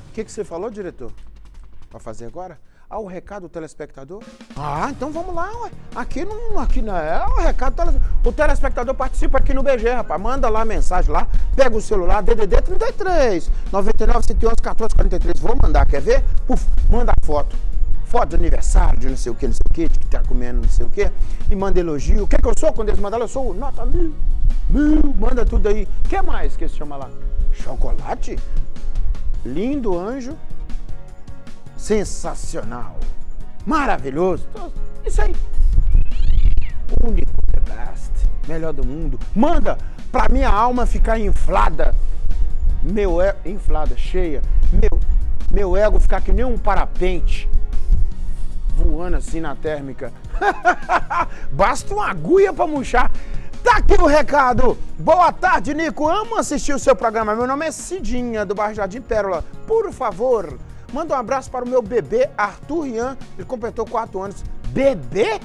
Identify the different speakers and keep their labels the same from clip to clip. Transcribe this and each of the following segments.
Speaker 1: O que você falou, diretor? Vai fazer agora? Ah, o recado do telespectador? Ah, então vamos lá, ué. Aqui não é o recado do telespectador. O telespectador participa aqui no BG, rapaz. Manda lá a mensagem lá, pega o celular, DDD 33, 99, 111, 14, 43. Vou mandar, quer ver? Puf, manda a foto. Foto de aniversário, de não sei o que, de que tá comendo não sei o que. E manda elogio. O que eu sou quando eles mandam? Eu sou o nota 1000. Manda tudo aí. O que mais que se chama lá? Chocolate? Lindo anjo. Sensacional. Maravilhoso. Isso aí. Único, the best. Melhor do mundo. Manda pra minha alma ficar inflada. Meu ego, inflada, cheia. Meu ego ficar que nem um parapente. Voando assim na térmica. Basta uma agulha pra murchar. Tá aqui o recado. Boa tarde, Nico. Amo assistir o seu programa. Meu nome é Cidinha, do bairro Jardim Pérola. Por favor, manda um abraço para o meu bebê, Arthur Rian. Ele completou 4 anos. Bebê?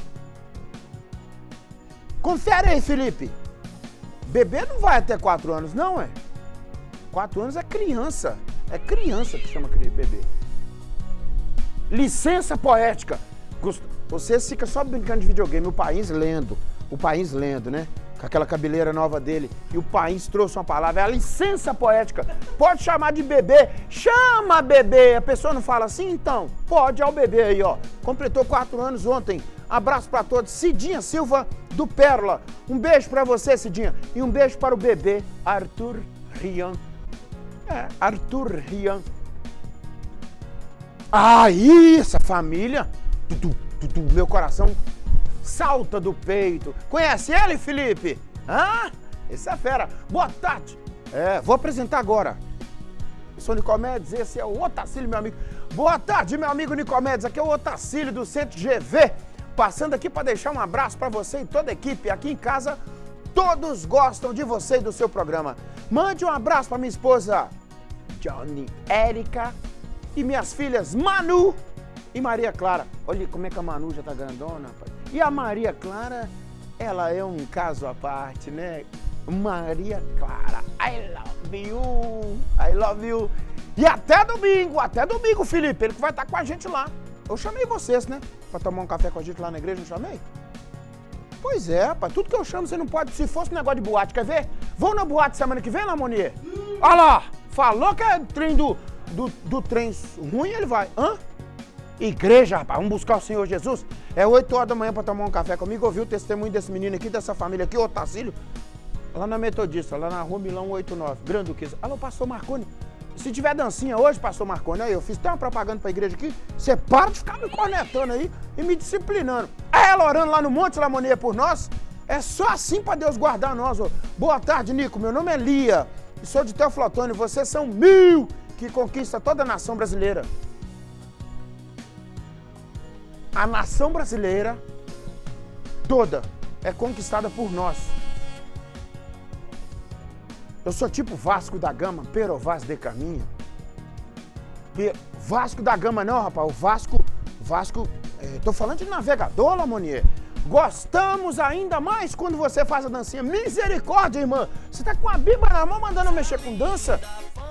Speaker 1: Confere aí, Felipe. Bebê não vai até 4 anos, não, é? 4 anos é criança. É criança que chama bebê. Licença poética. Você fica só brincando de videogame. O País lendo. O País lendo, né? Com aquela cabeleira nova dele. E o País trouxe uma palavra. É a licença poética. Pode chamar de bebê. Chama bebê. A pessoa não fala assim, então. Pode, é o bebê aí, ó. Completou 4 anos ontem. Abraço pra todos. Cidinha Silva, do Pérola. Um beijo pra você, Cidinha. E um beijo para o bebê, Arthur Rian. É, Arthur Rian. Aí, essa família. Meu coração salta do peito. Conhece ele, Felipe? Hã? Esse é fera. Boa tarde. Vou apresentar agora. Eu sou Nicomedes, esse é o Otacílio, meu amigo. Boa tarde, meu amigo Nicomedes. Aqui é o Otacílio do Centro GV. Passando aqui para deixar um abraço para você e toda a equipe. Aqui em casa, todos gostam de você e do seu programa. Mande um abraço para minha esposa, Johnny, Érica, e minhas filhas, Manu e Maria Clara. Olha como é que a Manu já tá grandona, rapaz. E a Maria Clara, ela é um caso à parte, né? Maria Clara, I love you. E até domingo, Felipe, ele que vai estar com a gente lá. Eu chamei vocês, né? Pra tomar um café com a gente lá na igreja, não chamei? Pois é, rapaz, tudo que eu chamo você não pode, se fosse um negócio de boate, quer ver? Vão na boate semana que vem, Lamonier? Olha lá, falou que é trem do trem ruim, ele vai. Hã? Igreja, rapaz, vamos buscar o Senhor Jesus. É 8 horas da manhã pra tomar um café comigo. Ouvi o testemunho desse menino aqui, dessa família aqui, Otacílio, lá na Metodista, lá na Rua Milão 189, Grande Duquesa. Alô, pastor Marconi. Se tiver dancinha hoje, pastor Marconi, aí eu fiz até uma propaganda pra igreja aqui. Você para de ficar me cornetando aí e me disciplinando. Ela orando lá no Monte Lamonier por nós. É só assim pra Deus guardar nós. Ó. Boa tarde, Nico. Meu nome é Lia e sou de Teoflotone. Vocês são 1000 que conquista toda a nação brasileira. A nação brasileira toda é conquistada por nós. Eu sou tipo Vasco da Gama, pero Vaz de caminho. Vasco da Gama não, rapaz. O Vasco, tô falando de navegador, Lamonier. Gostamos ainda mais quando você faz a dancinha. Misericórdia, irmã. Você tá com a Bíblia na mão mandando eu mexer com dança?